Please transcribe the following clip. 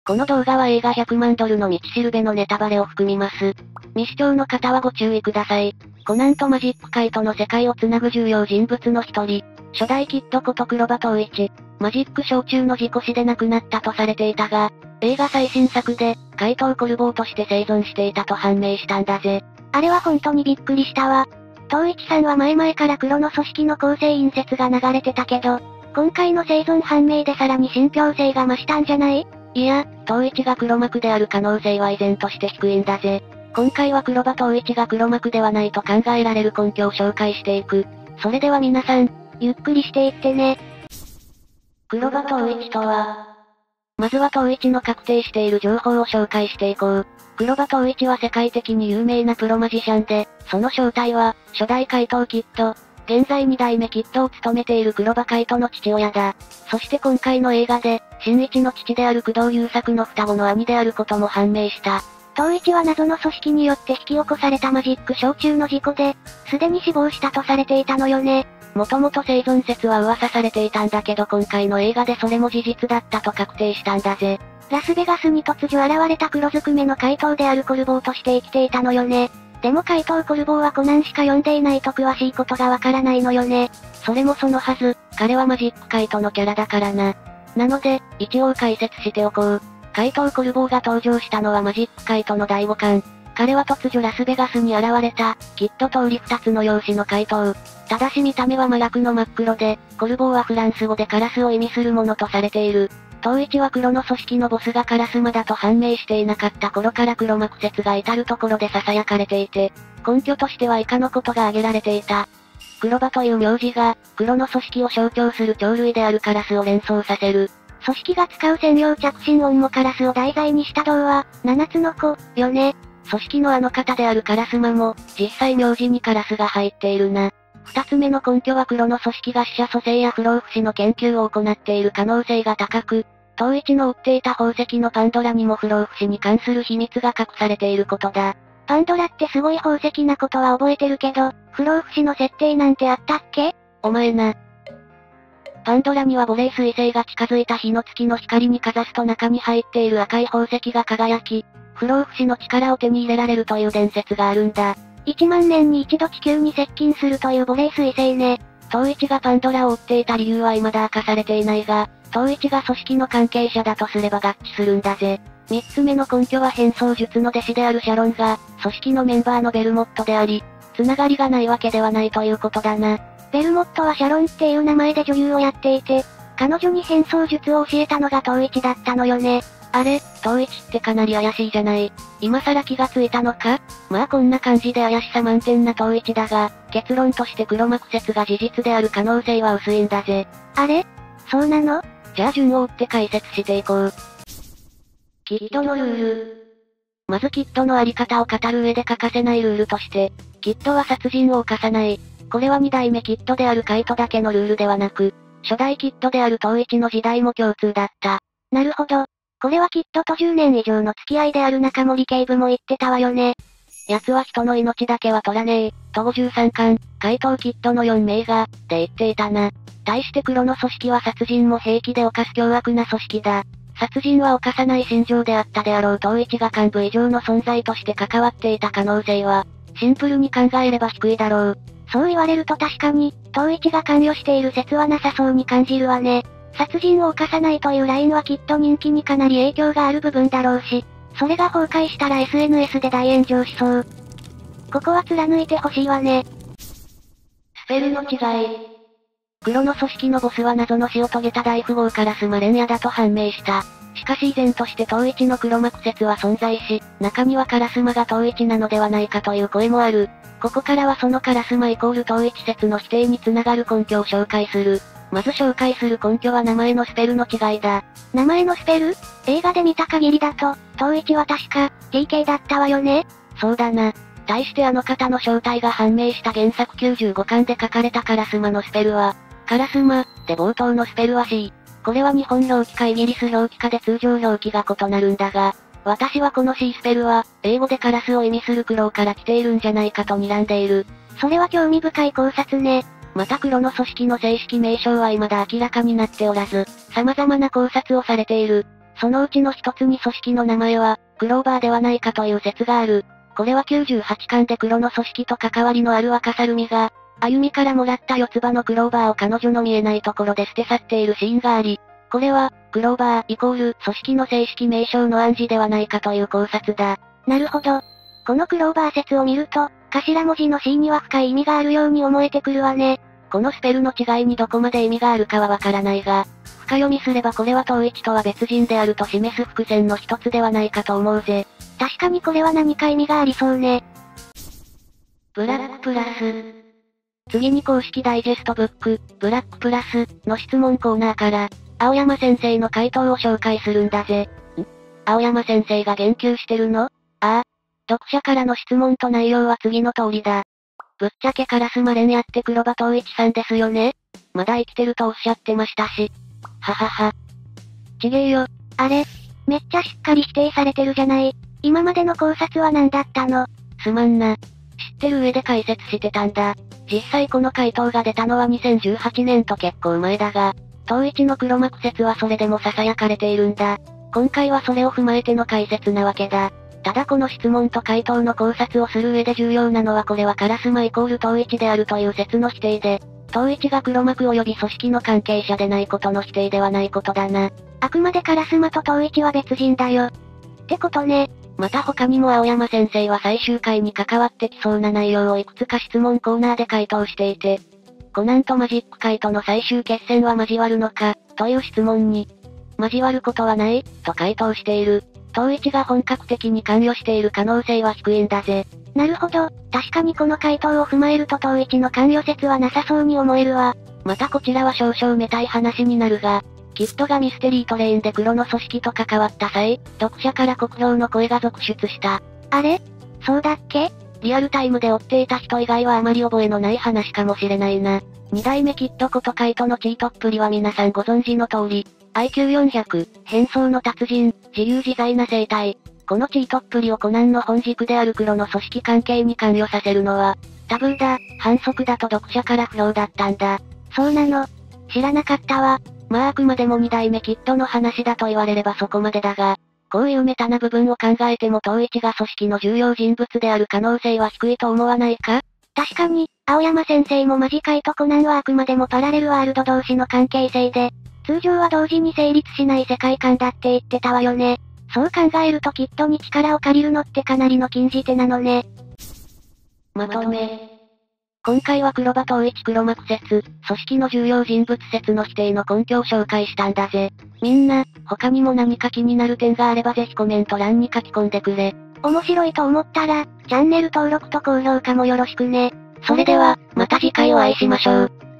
この動画は映画100万ドルの道しるべのネタバレを含みます。未視聴の方はご注意ください。コナンとマジック界との世界をつなぐ重要人物の一人、初代キッドこと黒羽統一。マジックショー中の事故死で亡くなったとされていたが、映画最新作で、怪盗コルボーとして生存していたと判明したんだぜ。 あれは本当にびっくりしたわ。統一さんは前々から黒の組織の構成員説が流れてたけど、今回の生存判明でさらに信憑性が増したんじゃない？ いや、統一が黒幕である可能性は依然として低いんだぜ。今回は黒羽統一が黒幕ではないと考えられる根拠を紹介していく。それでは皆さん、 ゆっくりしていってね。 黒羽統一とは、まずは統一の確定している情報を紹介していこう。黒羽統一は世界的に有名なプロマジシャンで、その正体は、初代怪盗キッド。現在2代目キッドを務めている黒羽怪盗の父親だ。そして今回の映画で、新一の父である工藤優作の双子の兄であることも判明した。 統一は謎の組織によって引き起こされたマジックショー中の事故で、すでに死亡したとされていたのよね。 もともと生存説は噂されていたんだけど今回の映画でそれも事実だったと確定したんだぜ。 ラスベガスに突如現れた黒ずくめの怪盗であるコルボーとして生きていたのよね。でも怪盗コルボーはコナンしか読んでいないと詳しいことがわからないのよね。 それもそのはず、彼はマジック怪盗のキャラだからな。なので、一応解説しておこう。怪盗コルボーが登場したのはマジック怪盗の第5巻。彼は突如ラスベガスに現れた、キッド通り2つの容姿の怪盗。ただし見た目は麻薬の真っ黒で、コルボーはフランス語でカラスを意味するものとされている。統一は黒の組織のボスがカラスマだと判明していなかった頃から黒幕説が至るところで囁かれていて、根拠としては以下のことが挙げられていた。黒羽という名字が、黒の組織を象徴する鳥類であるカラスを連想させる。 組織が使う専用着信音もカラスを題材にした童話、七つの子、よね。 組織のあの方であるカラスマも、実際名字にカラスが入っているな。二つ目の根拠は黒の組織が死者蘇生や不老不死の研究を行っている可能性が高く、統一の追っていた宝石のパンドラにも不老不死に関する秘密が隠されていることだ。 パンドラってすごい宝石なことは覚えてるけど、不老不死の設定なんてあったっけ？ お前な。パンドラにはボレイ彗星が近づいた日の月の光にかざすと中に入っている赤い宝石が輝き、不老不死の力を手に入れられるという伝説があるんだ。 1万年に一度地球に接近するというボレイ彗星ね。 統一がパンドラを追っていた理由は未だ明かされていないが、統一が組織の関係者だとすれば合致するんだぜ。三つ目の根拠は変装術の弟子であるシャロンが、組織のメンバーのベルモットであり、つながりがないわけではないということだな。 ベルモットはシャロンっていう名前で女優をやっていて、彼女に変装術を教えたのが統一だったのよね。 あれ、統一ってかなり怪しいじゃない。今更気がついたのか？まあこんな感じで怪しさ満点な統一だが、結論として黒幕説が事実である可能性は薄いんだぜ。 あれ？そうなの？ じゃあ順を追って解説していこう。キッドのルール。まずキッドのあり方を語る上で欠かせないルールとして、キッドは殺人を犯さない。これは2代目キッドであるカイトだけのルールではなく、初代キッドである統一の時代も共通だった。 なるほど。これはキッドと10年以上の付き合いである中森警部も言ってたわよね。 奴は人の命だけは取らねえ、と53巻、怪盗キッドの4名が、って言っていたな。対して黒の組織は殺人も平気で犯す凶悪な組織だ。殺人は犯さない心情であったであろう統一が幹部以上の存在として関わっていた可能性は、シンプルに考えれば低いだろう。 そう言われると確かに、統一が関与している説はなさそうに感じるわね。殺人を犯さないというラインはきっと人気にかなり影響がある部分だろうし、それが崩壊したら SNS で大炎上しそう。ここは貫いてほしいわね。 スペルの違い。黒の組織のボスは謎の死を遂げた大富豪からスマレンヤだと判明した。しかし依然として統一の黒幕説は存在し、中にはカラスマが統一なのではないかという声もある。ここからはそのカラスマイコール統一説の否定につながる根拠を紹介する。まず紹介する根拠は名前のスペルの違いだ。 名前のスペル？映画で見た限りだと、統一は確か、TK だったわよね？ そうだな。対してあの方の正体が判明した原作95巻で書かれたカラスマのスペルは、カラスマ、で冒頭のスペルは C。これは日本表記かイギリス表記かで通常表記が異なるんだが、私はこの C スペルは、英語でカラスを意味するクロウから来ているんじゃないかと睨んでいる。 それは興味深い考察ね。 また黒の組織の正式名称は未だ明らかになっておらず、様々な考察をされている。 そのうちの一つに組織の名前は、クローバーではないかという説がある。これは98巻で黒の組織と関わりのある若猿美が、歩みからもらった四つ葉のクローバーを彼女の見えないところで捨て去っているシーンがあり、これは、クローバーイコール組織の正式名称の暗示ではないかという考察だ。 なるほど。このクローバー説を見ると、頭文字の C には深い意味があるように思えてくるわね。 このスペルの違いにどこまで意味があるかはわからないが、深読みすればこれは東一とは別人であると示す伏線の一つではないかと思うぜ。 確かにこれは何か意味がありそうね。 ブラックプラス。次に公式ダイジェストブック、ブラックプラスの質問コーナーから、青山先生の回答を紹介するんだぜ。青山先生が言及してるの？ああ。読者からの質問と内容は次の通りだ。ぶっちゃけカラスマレンやって黒羽東一さんですよね？まだ生きてるとおっしゃってましたし。ははは。ちげえよ。 あれ？めっちゃしっかり否定されてるじゃない。今までの考察は何だったの？ すまんな。知ってる上で解説してたんだ。実際この回答が出たのは2018年と結構前だが、東一の黒幕説はそれでも囁かれているんだ。今回はそれを踏まえての解説なわけだ。ただこの質問と回答の考察をする上で重要なのはこれはカラスマイコール東一であるという説の否定で、東一が黒幕及び組織の関係者でないことの否定ではないことだな。 あくまでカラスマと東一は別人だよ。ってことね。 また他にも青山先生は最終回に関わってきそうな内容をいくつか質問コーナーで回答していて、コナンとマジック界との最終決戦は交わるのか、という質問に、交わることはない、と回答している。東一が本格的に関与している可能性は低いんだぜ。 なるほど、確かにこの回答を踏まえると東一の関与説はなさそうに思えるわ。 またこちらは少々めたい話になるが、キッドがミステリートレインで黒の組織と関わった際、読者から酷評の声が続出した。 あれ？そうだっけ？ リアルタイムで追っていた人以外はあまり覚えのない話かもしれないな。二代目キッドことカイトのチートっぷりは皆さんご存知の通り、IQ400、変装の達人、自由自在な生態。このチートっぷりをコナンの本軸である黒の組織関係に関与させるのは、タブーだ、反則だと読者から不評だったんだ。 そうなの。知らなかったわ。 まああくまでも二代目キッドの話だと言われればそこまでだが、こういうメタな部分を考えても東一が組織の重要人物である可能性は低いと思わないか？ 確かに、青山先生もマジカイとコナンはあくまでもパラレルワールド同士の関係性で、通常は同時に成立しない世界観だって言ってたわよね。そう考えるとキッドに力を借りるのってかなりの禁じ手なのね。 まとめ。今回は黒羽東一黒幕説、組織の重要人物説の否定の根拠を紹介したんだぜ。みんな、他にも何か気になる点があればぜひコメント欄に書き込んでくれ。 面白いと思ったら、チャンネル登録と高評価もよろしくね。 それでは、また次回お会いしましょう。